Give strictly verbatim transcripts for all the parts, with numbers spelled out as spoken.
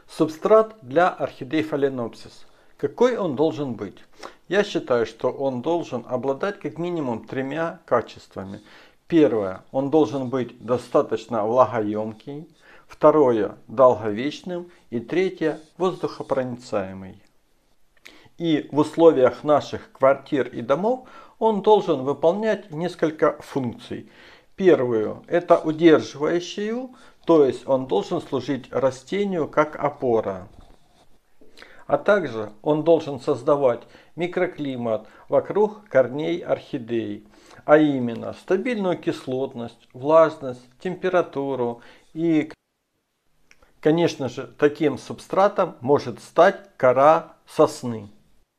Субстрат для орхидей фаленопсис. Какой он должен быть? Я считаю, что он должен обладать как минимум тремя качествами. Первое, он должен быть достаточно влагоемкий. Второе, долговечным. И третье, воздухопроницаемый. И в условиях наших квартир и домов он должен выполнять несколько функций. Первую, это удерживающую, то есть он должен служить растению как опора. А также он должен создавать микроклимат вокруг корней орхидей, а именно стабильную кислотность, влажность, температуру. И, конечно же, таким субстратом может стать кора сосны.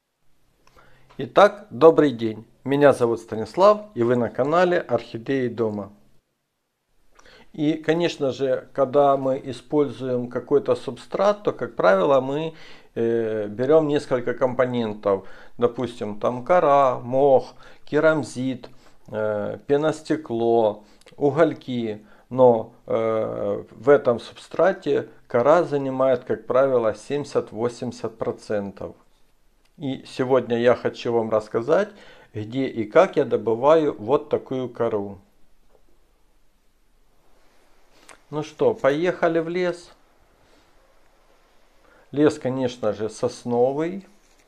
Итак, добрый день. Меня зовут Станислав, и вы на канале Орхидеи дома. И, конечно же, когда мы используем какой-то субстрат, то, как правило, мы э, берем несколько компонентов. Допустим, там кора, мох, керамзит, э, пеностекло, угольки. Но э, в этом субстрате кора занимает, как правило, семьдесят-восемьдесят процентов. И сегодня я хочу вам рассказать, где и как я добываю вот такую кору. Ну что, поехали в лес. Лес, конечно же, сосновый.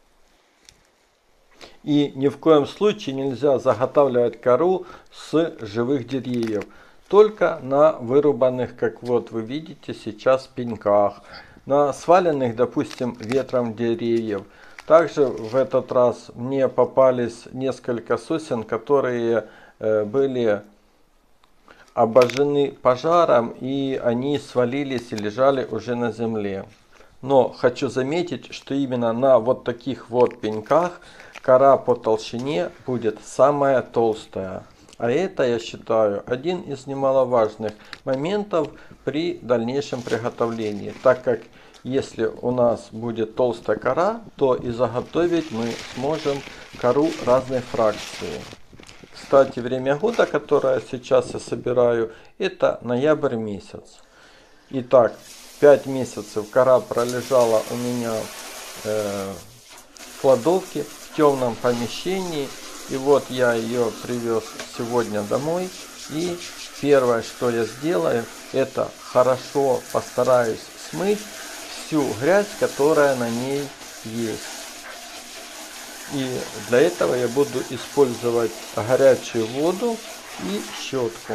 И ни в коем случае нельзя заготавливать кору с живых деревьев. Только на вырубанных, как вот вы видите сейчас, пеньках. На сваленных, допустим, ветром деревьев. Также в этот раз мне попались несколько сосен, которые э, были обожжены пожаром, и они свалились и лежали уже на земле. Но хочу заметить, что именно на вот таких вот пеньках кора по толщине будет самая толстая. А это, я считаю, один из немаловажных моментов при дальнейшем приготовлении, так как если у нас будет толстая кора, то и заготовить мы сможем кору разной фракции. Кстати, время года, которое сейчас я собираю, это ноябрь месяц. Итак, пять месяцев кора пролежала у меня э, в кладовке, в темном помещении. И вот я ее привез сегодня домой. И первое, что я сделаю, это хорошо постараюсь смыть всю грязь, которая на ней есть. И для этого я буду использовать горячую воду и щетку.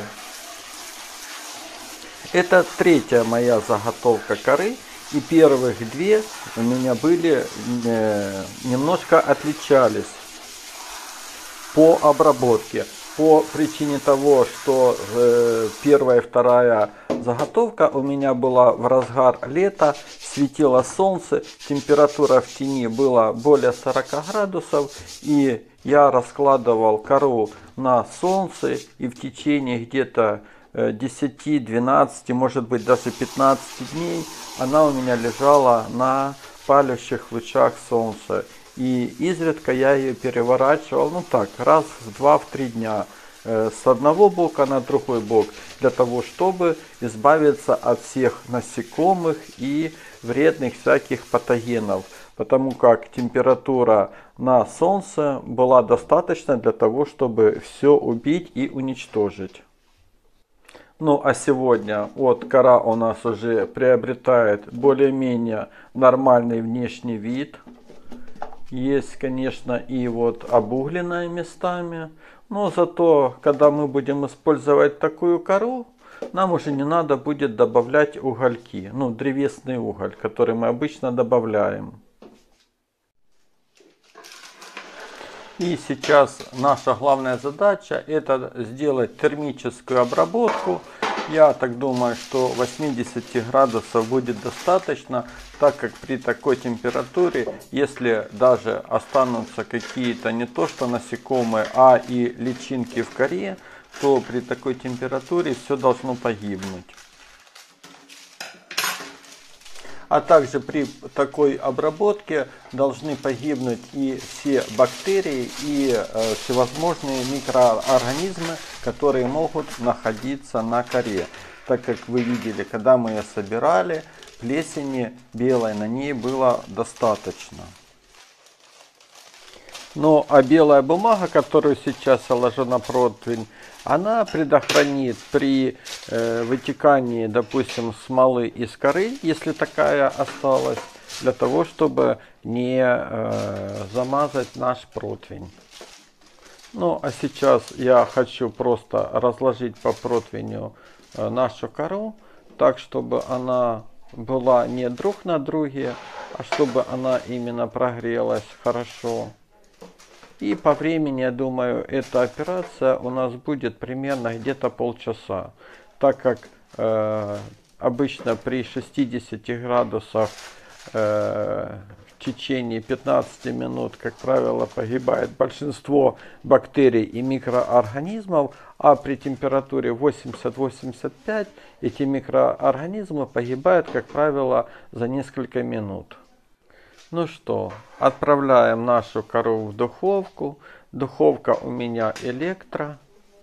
Это третья моя заготовка коры. И первых две у меня были э, немножко отличались по обработке. По причине того, что э, первая и вторая заготовка у меня была в разгар лета, светило солнце, температура в тени была более сорока градусов, и я раскладывал кору на солнце, и в течение где-то десяти-двенадцати, может быть даже пятнадцати дней она у меня лежала на палящих лучах солнца. И изредка я ее переворачивал, ну так, раз в два-три дня, э, с одного бока на другой бок, для того, чтобы избавиться от всех насекомых и вредных всяких патогенов. Потому как температура на солнце была достаточна для того, чтобы все убить и уничтожить. Ну а сегодня вот кора у нас уже приобретает более-менее нормальный внешний вид. Есть, конечно, и вот обугленная местами. Но зато, когда мы будем использовать такую кору, нам уже не надо будет добавлять угольки. Ну, древесный уголь, который мы обычно добавляем. И сейчас наша главная задача — это сделать термическую обработку. Я так думаю, что восьмидесяти градусов будет достаточно, так как при такой температуре, если даже останутся какие-то не то что насекомые, а и личинки в коре, то при такой температуре все должно погибнуть. А также при такой обработке должны погибнуть и все бактерии, и э, всевозможные микроорганизмы, которые могут находиться на коре. Так как вы видели, когда мы ее собирали, плесени белой на ней было достаточно. Ну а белая бумага, которую сейчас я ложу на противень, она предохранит при э, вытекании, допустим, смолы из коры, если такая осталась, для того, чтобы не э, замазать наш противень. Ну а сейчас я хочу просто разложить по противню э, нашу кору, так чтобы она была не друг на друге, а чтобы она именно прогрелась хорошо. И по времени, я думаю, эта операция у нас будет примерно где-то полчаса, так как э, обычно при шестидесяти градусах э, в течение пятнадцати минут, как правило, погибает большинство бактерий и микроорганизмов, а при температуре восемьдесят — восемьдесят пять эти микроорганизмы погибают, как правило, за несколько минут. Ну что, отправляем нашу кору в духовку. Духовка у меня электро.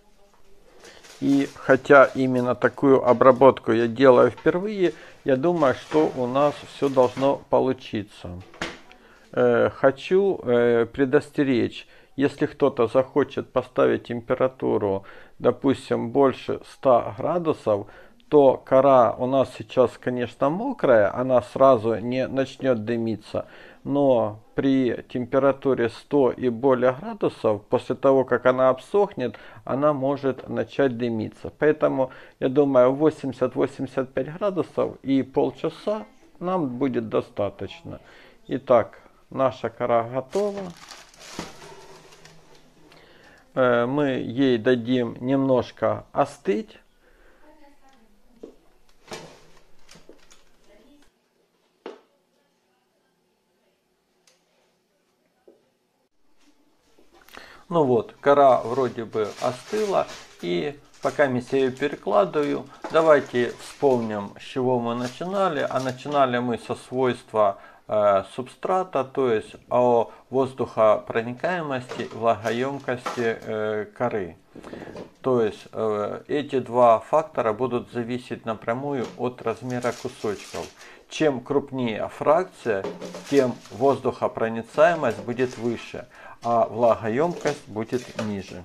И хотя именно такую обработку я делаю впервые, я думаю, что у нас все должно получиться. Э, хочу э, предостеречь, если кто-то захочет поставить температуру, допустим, больше ста градусов, то кора у нас сейчас, конечно, мокрая, она сразу не начнет дымиться, но при температуре сто и более градусов, после того, как она обсохнет, она может начать дымиться. Поэтому, я думаю, восемьдесят — восемьдесят пять градусов и полчаса нам будет достаточно. Итак, наша кора готова. Мы ей дадим немножко остыть. Ну вот, кора вроде бы остыла, и пока я ее перекладываю, давайте вспомним, с чего мы начинали. А начинали мы со свойства э, субстрата, то есть о воздухопроникаемости, влагоемкости э, коры. То есть э, эти два фактора будут зависеть напрямую от размера кусочков. Чем крупнее фракция, тем воздухопроницаемость будет выше, а влагоемкость будет ниже.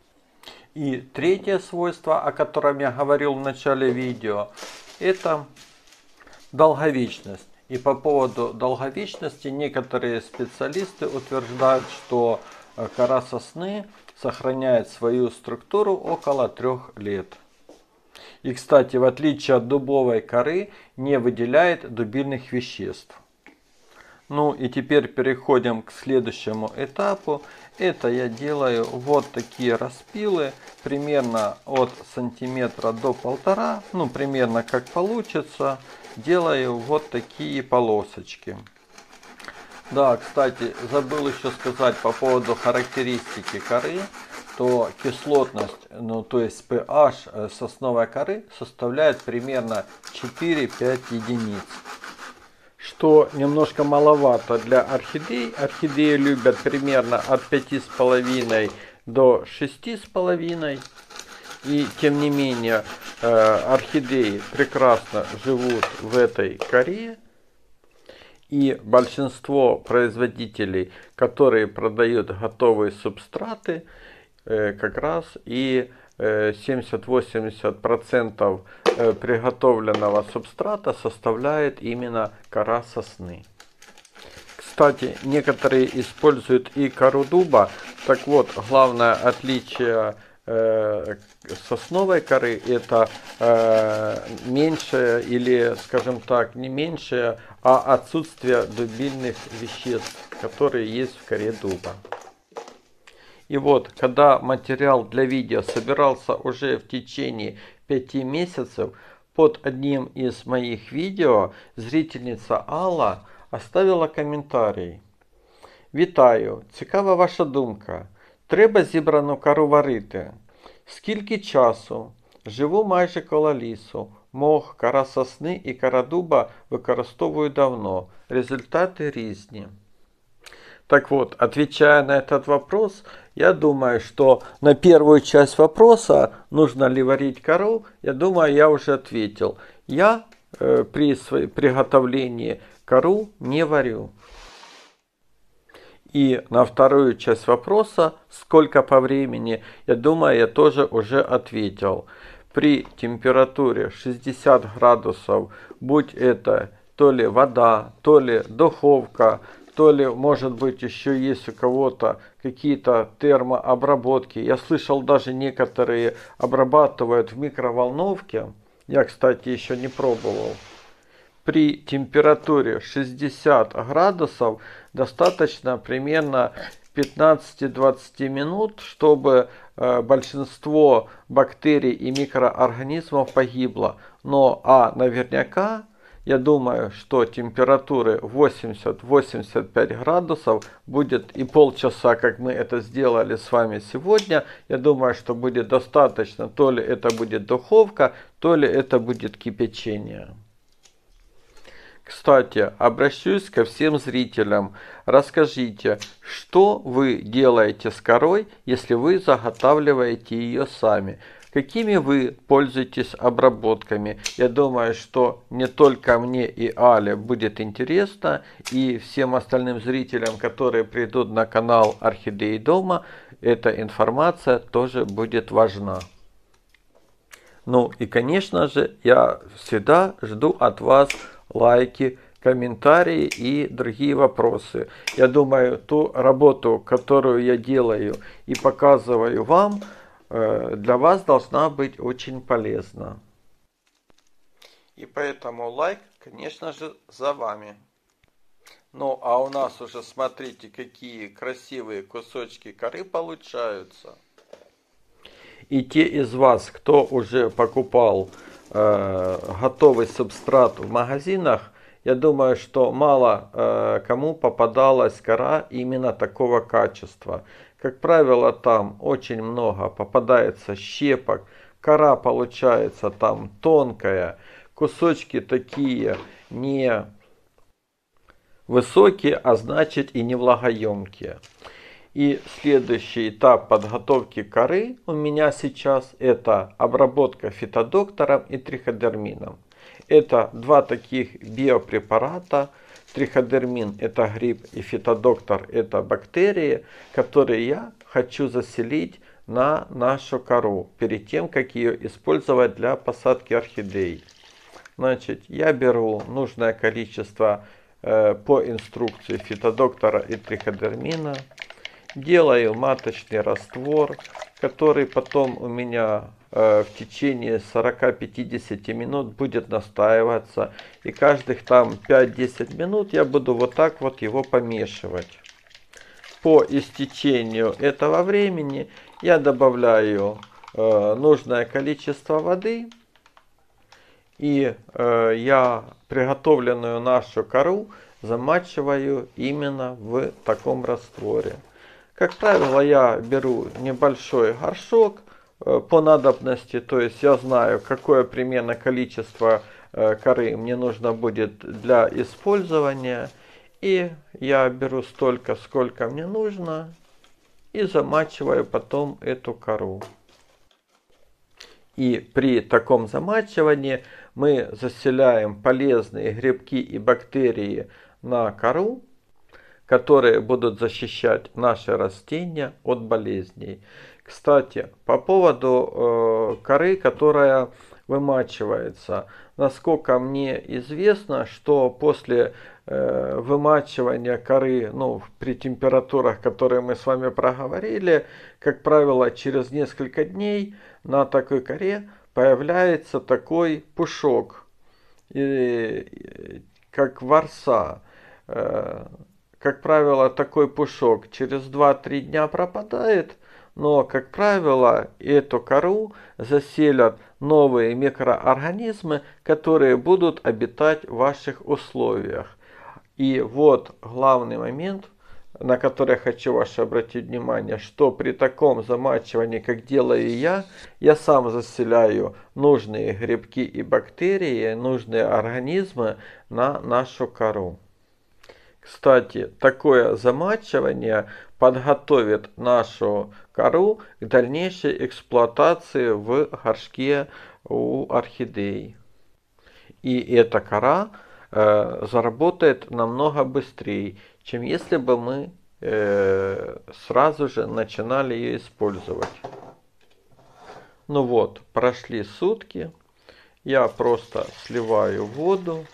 И третье свойство, о котором я говорил в начале видео, это долговечность. И по поводу долговечности некоторые специалисты утверждают, что кора сосны сохраняет свою структуру около трех лет. И, кстати, в отличие от дубовой коры, не выделяет дубильных веществ. Ну и теперь переходим к следующему этапу. Это я делаю вот такие распилы, примерно от сантиметра до полтора, ну примерно как получится. Делаю вот такие полосочки. Да, кстати, забыл еще сказать по поводу характеристики коры, то кислотность, ну то есть pH сосновой коры составляет примерно четыре-пять единиц. Что немножко маловато для орхидей. Орхидеи любят примерно от пяти с половиной до шести с половиной. И тем не менее орхидеи прекрасно живут в этой коре. И большинство производителей, которые продают готовые субстраты, как раз и семьдесят-восемьдесят процентов приготовленного субстрата составляет именно кора сосны. Кстати, некоторые используют и кору дуба. Так вот, главное отличие э, сосновой коры — это э, меньшее, или, скажем так, не меньшее, а отсутствие дубильных веществ, которые есть в коре дуба. И вот, когда материал для видео собирался уже в течение пяти месяцев, под одним из моих видео зрительница Алла оставила коментарій. Вітаю, цікава ваша думка. Треба зібрану кору варити. Скільки часу? Живу майже коло лісу. Мох, кора сосни і кора дуба використовую давно. Результати різні. Так вот, отвечая на этот вопрос, я думаю, что на первую часть вопроса, нужно ли варить кору, я думаю, я уже ответил. Я э, при своем приготовлении кору не варю. И на вторую часть вопроса, сколько по времени, я думаю, я тоже уже ответил. При температуре шестьдесят градусов, будь это то ли вода, то ли духовка, то ли, может быть, еще есть у кого-то какие-то термообработки. Я слышал, даже некоторые обрабатывают в микроволновке. Я, кстати, еще не пробовал. При температуре шестьдесят градусов достаточно примерно пятнадцать-двадцать минут, чтобы э, большинство бактерий и микроорганизмов погибло. Но а наверняка, я думаю, что температуры восемьдесят-восемьдесят пять градусов будет и полчаса, как мы это сделали с вами сегодня. Я думаю, что будет достаточно, то ли это будет духовка, то ли это будет кипячение. Кстати, обращусь ко всем зрителям. Расскажите, что вы делаете с корой, если вы заготавливаете ее сами? Какими вы пользуетесь обработками? Я думаю, что не только мне и Але будет интересно, и всем остальным зрителям, которые придут на канал Орхидеи дома, эта информация тоже будет важна. Ну и, конечно же, я всегда жду от вас лайки, комментарии и другие вопросы. Я думаю, ту работу, которую я делаю и показываю вам, для вас должна быть очень полезна. И поэтому лайк, конечно же, за вами. Ну, а у нас уже, смотрите, какие красивые кусочки коры получаются. И те из вас, кто уже покупал э, готовый субстрат в магазинах, я думаю, что мало э, кому попадалась кора именно такого качества. Как правило, там очень много попадается щепок, кора получается там тонкая, кусочки такие не высокие, а значит и не влагоемкие. И следующий этап подготовки коры у меня сейчас это обработка фитодоктором и триходермином. Это два таких биопрепарата. Триходермин это гриб и фитодоктор это бактерии, которые я хочу заселить на нашу кору перед тем, как ее использовать для посадки орхидей. Значит, я беру нужное количество э, по инструкции фитодоктора и триходермина. Делаю маточный раствор, который потом у меня э, в течение сорока-пятидесяти минут будет настаиваться. И каждых там пять-десять минут я буду вот так вот его помешивать. По истечению этого времени я добавляю э, нужное количество воды. И э, я приготовленную нашу кору замачиваю именно в таком растворе. Как правило, я беру небольшой горшок э, по надобности, то есть я знаю, какое примерно количество э, коры мне нужно будет для использования. И я беру столько, сколько мне нужно, и замачиваю потом эту кору. И при таком замачивании мы заселяем полезные грибки и бактерии на кору, которые будут защищать наши растения от болезней. Кстати, по поводу э, коры, которая вымачивается. Насколько мне известно, что после э, вымачивания коры, ну, при температурах, которые мы с вами проговорили, как правило, через несколько дней на такой коре появляется такой пушок, и, как ворса. Э, как правило, такой пушок через два-три дня пропадает. Но, как правило, эту кору заселят новые микроорганизмы, которые будут обитать в ваших условиях. И вот главный момент, на который я хочу ваше обратить внимание, что при таком замачивании, как делаю я, я сам заселяю нужные грибки и бактерии, нужные организмы на нашу кору. Кстати, такое замачивание подготовит нашу кору к дальнейшей эксплуатации в горшке у орхидей. И эта кора э, заработает намного быстрее, чем если бы мы э, сразу же начинали ее использовать. Ну вот, прошли сутки. Я просто сливаю воду.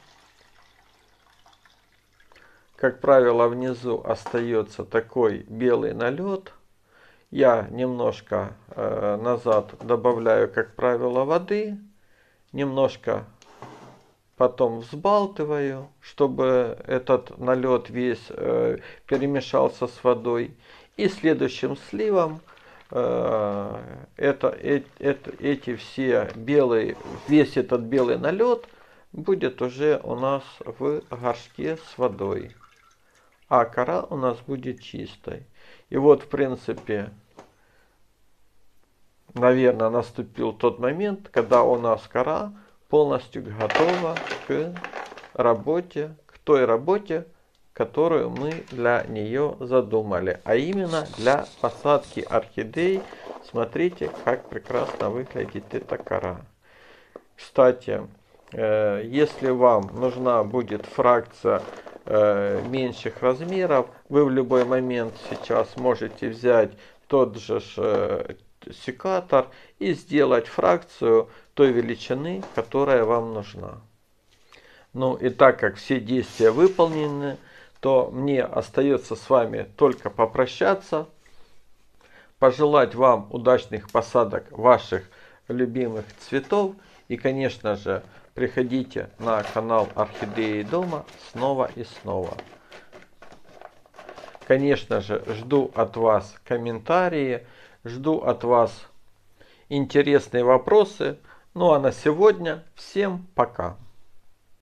Как правило, внизу остается такой белый налет. Я немножко э, назад добавляю, как правило, воды. Немножко потом взбалтываю, чтобы этот налет весь э, перемешался с водой. И следующим сливом э, это, э, это, эти все белые, весь этот белый налет будет уже у нас в горшке с водой. А кора у нас будет чистой. И вот, в принципе, наверное, наступил тот момент, когда у нас кора полностью готова к работе, к той работе, которую мы для нее задумали. А именно для посадки орхидей. Смотрите, как прекрасно выглядит эта кора. Кстати, если вам нужна будет фракция меньших размеров, вы в любой момент сейчас можете взять тот же секатор и сделать фракцию той величины, которая вам нужна. Ну и так как все действия выполнены, то мне остается с вами только попрощаться, пожелать вам удачных посадок ваших любимых цветов и, конечно же, приходите на канал Орхидеи дома снова и снова. Конечно же, жду от вас комментарии, жду от вас интересные вопросы. Ну а на сегодня всем пока.